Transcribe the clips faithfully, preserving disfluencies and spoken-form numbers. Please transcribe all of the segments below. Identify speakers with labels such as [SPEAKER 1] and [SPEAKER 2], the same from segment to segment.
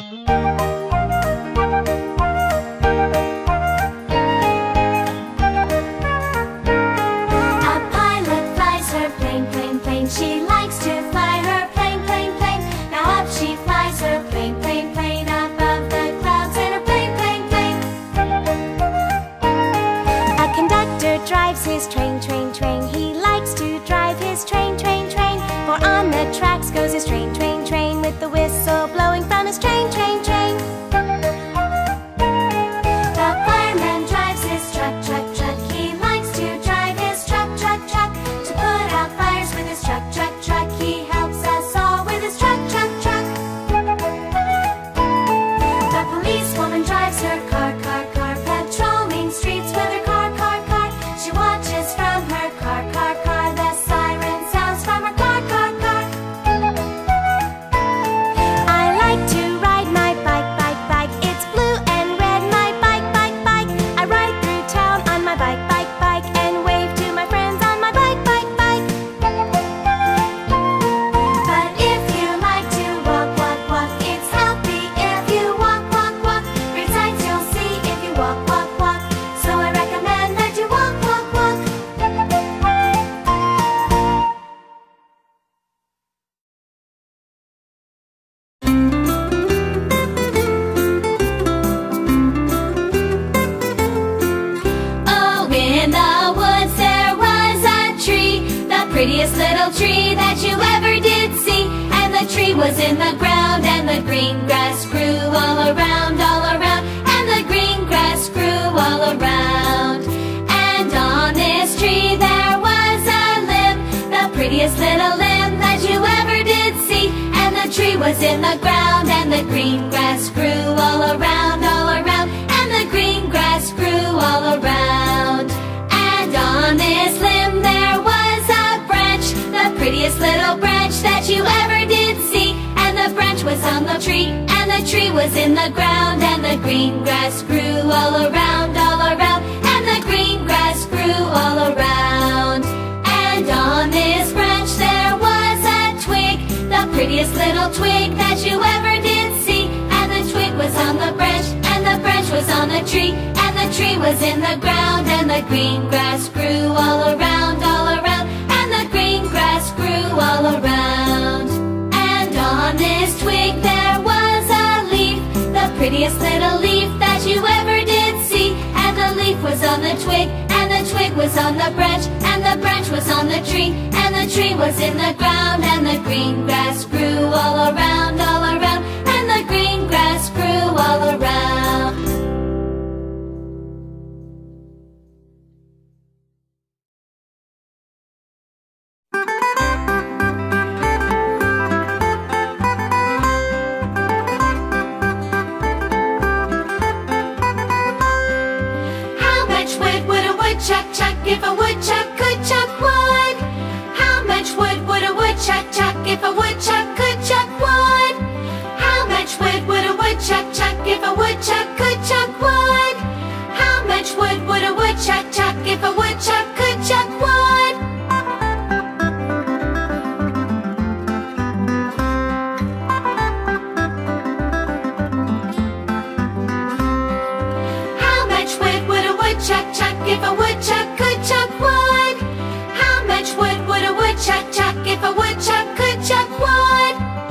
[SPEAKER 1] prettiest little tree that you ever did see. And the tree was in the ground, and the green grass grew all around, all around. And the green grass grew all around. And on this tree there was a limb, the prettiest little limb that you ever did see. And the tree was in the ground, and the green grass grew all around, all around. And the green grass grew all around. And on this limb there was a branch, the prettiest little branch that you ever did see. And the branch was on the tree, and the tree was in the ground. And the green grass grew all around, all around. And the green grass grew all around. And on this branch there was a twig, the prettiest little twig that you ever did see. And the twig was on the branch, and the branch was on the tree. And the tree was in the ground, and the green grass grew all around, all around. And the green grass grew all around. And on this twig there was a leaf, the prettiest little leaf that you ever did see. And the leaf was on the twig, and the twig was on the branch, and the branch was on the tree. And the tree was in the ground, and the green grass grew all around, all around. And the green grass grew all around.
[SPEAKER 2] Chuck, chuck, if a woodchuck could chuck wood. How much wood would a woodchuck chuck if a woodchuck could chuck wood? How much wood would a woodchuck chuck if a woodchuck could chuck wood? How much wood would a woodchuck chuck if a woodchuck could chuck wood? How much wood would a woodchuck chuck if a woodchuck could chuck wood? How much wood would a woodchuck chuck if a woodchuck could chuck wood?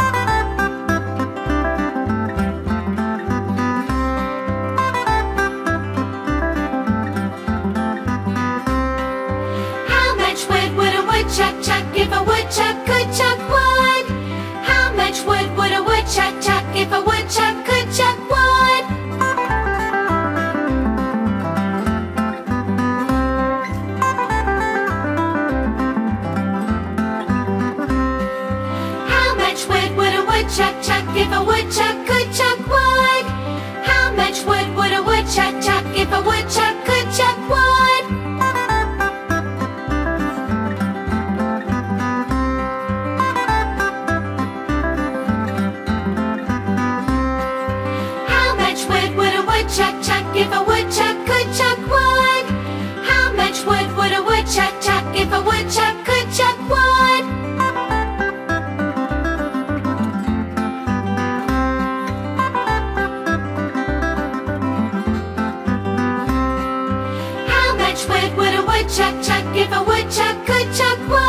[SPEAKER 2] How much wood would a woodchuck chuck if a woodchuck could chuck wood? How much wood would a woodchuck chuck if a woodchuck could chuck wood? Chuck, chuck, if a woodchuck could chuck wood. How much wood would a woodchuck chuck if a woodchuck could chuck wood? How much wood would a woodchuck chuck if a woodchuck could chuck wood? How much wood would a woodchuck chuck if a woodchuck could chuck wood? much wood would a woodchuck chuck if a woodchuck could chuck wood?